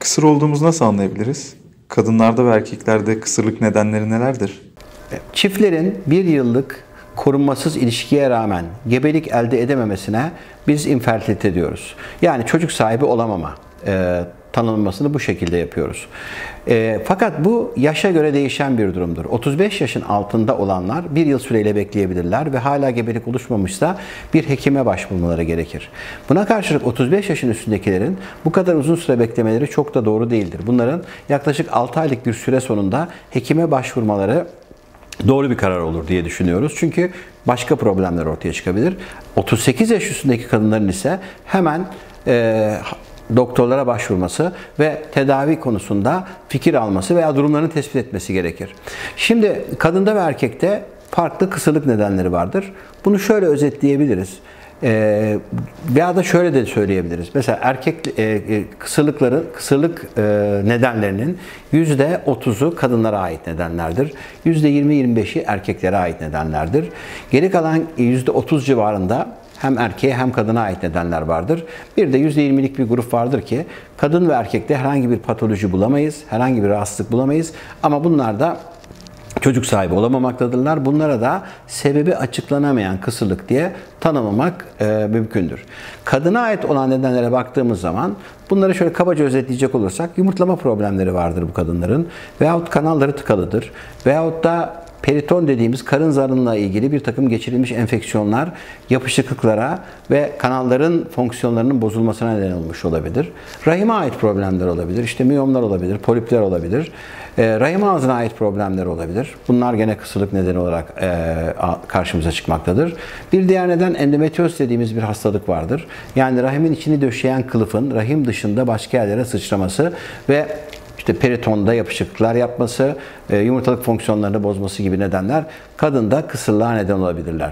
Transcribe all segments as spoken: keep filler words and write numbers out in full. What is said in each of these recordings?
Kısır olduğumuzu nasıl anlayabiliriz? Kadınlarda ve erkeklerde kısırlık nedenleri nelerdir? Çiftlerin bir yıllık korunmasız ilişkiye rağmen gebelik elde edememesine biz infertilite diyoruz. Yani çocuk sahibi olamama e, tanımlamasını bu şekilde yapıyoruz. E, fakat bu yaşa göre değişen bir durumdur. otuz beş yaşın altında olanlar bir yıl süreyle bekleyebilirler ve hala gebelik oluşmamışsa bir hekime başvurmaları gerekir. Buna karşılık otuz beş yaşın üstündekilerin bu kadar uzun süre beklemeleri çok da doğru değildir. Bunların yaklaşık altı aylık bir süre sonunda hekime başvurmaları doğru bir karar olur diye düşünüyoruz. Çünkü başka problemler ortaya çıkabilir. otuz sekiz yaş üstündeki kadınların ise hemen e, doktorlara başvurması ve tedavi konusunda fikir alması veya durumlarını tespit etmesi gerekir. Şimdi kadında ve erkekte farklı kısırlık nedenleri vardır. Bunu şöyle özetleyebiliriz. Ee, veya da şöyle de söyleyebiliriz. Mesela erkek e, kısırlıkların kısırlık e, nedenlerinin yüzde otuzu kadınlara ait nedenlerdir. yüzde yirmi yirmi beşi erkeklere ait nedenlerdir. Geri kalan yüzde otuz civarında hem erkeğe hem kadına ait nedenler vardır. Bir de yüzde yirmilik bir grup vardır ki kadın ve erkekte herhangi bir patoloji bulamayız, herhangi bir rahatsızlık bulamayız ama bunlar da çocuk sahibi olamamaktadırlar. Bunlara da sebebi açıklanamayan kısırlık diye tanımlamak e, mümkündür. Kadına ait olan nedenlere baktığımız zaman bunları şöyle kabaca özetleyecek olursak yumurtlama problemleri vardır bu kadınların veyahut kanalları tıkalıdır veyahut da periton dediğimiz karın zarınla ilgili bir takım geçirilmiş enfeksiyonlar yapışıklıklara ve kanalların fonksiyonlarının bozulmasına neden olmuş olabilir. Rahime ait problemler olabilir. İşte miyomlar olabilir, polipler olabilir. E, rahim ağzına ait problemler olabilir. Bunlar gene kısırlık nedeni olarak e, karşımıza çıkmaktadır. Bir diğer neden endometrioz dediğimiz bir hastalık vardır. Yani rahimin içini döşeyen kılıfın rahim dışında başka yerlere sıçraması ve İşte peritonda yapışıklıklar yapması, e, yumurtalık fonksiyonlarını bozması gibi nedenler kadında kısırlığa neden olabilirler.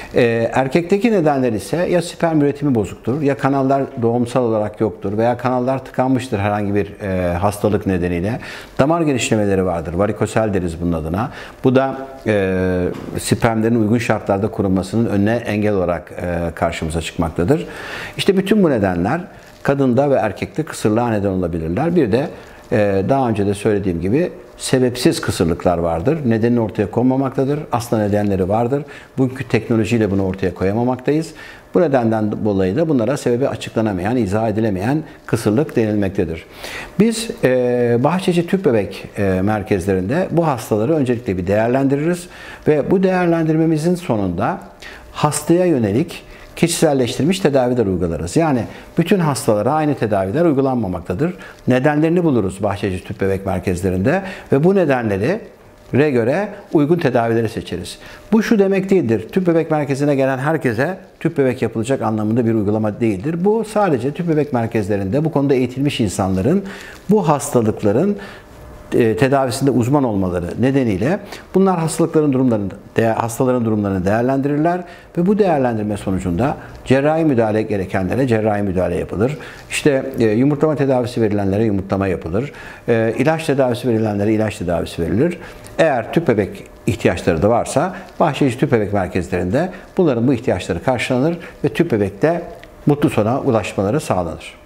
E, erkekteki nedenler ise ya sperm üretimi bozuktur, ya kanallar doğumsal olarak yoktur veya kanallar tıkanmıştır herhangi bir e, hastalık nedeniyle. Damar genişlemeleri vardır. Varikosel deriz bunun adına. Bu da e, spermlerin uygun şartlarda korunmasının önüne engel olarak e, karşımıza çıkmaktadır. İşte bütün bu nedenler kadında ve erkekte kısırlığa neden olabilirler. Bir de daha önce de söylediğim gibi sebepsiz kısırlıklar vardır. Nedeni ortaya konmamaktadır. Aslında nedenleri vardır. Bugünkü teknolojiyle bunu ortaya koyamamaktayız. Bu nedenden dolayı da bunlara sebebi açıklanamayan, izah edilemeyen kısırlık denilmektedir. Biz e, Bahçeci Tüp Bebek e, merkezlerinde bu hastaları öncelikle bir değerlendiririz ve bu değerlendirmemizin sonunda hastaya yönelik kişiselleştirilmiş tedaviler uygularız. Yani bütün hastalara aynı tedaviler uygulanmamaktadır. Nedenlerini buluruz Bahçeci Tüp Bebek merkezlerinde ve bu nedenleri re göre uygun tedavileri seçeriz. Bu şu demek değildir. Tüp bebek merkezine gelen herkese tüp bebek yapılacak anlamında bir uygulama değildir. Bu sadece tüp bebek merkezlerinde bu konuda eğitilmiş insanların bu hastalıkların tedavisinde uzman olmaları nedeniyle bunlar hastalıkların durumlarını, hastaların durumlarını değerlendirirler ve bu değerlendirme sonucunda cerrahi müdahale gerekenlere cerrahi müdahale yapılır. İşte yumurtlama tedavisi verilenlere yumurtlama yapılır. İlaç tedavisi verilenlere ilaç tedavisi verilir. Eğer tüp bebek ihtiyaçları da varsa Bahçeci Tüp Bebek merkezlerinde bunların bu ihtiyaçları karşılanır ve tüp bebekte mutlu sona ulaşmaları sağlanır.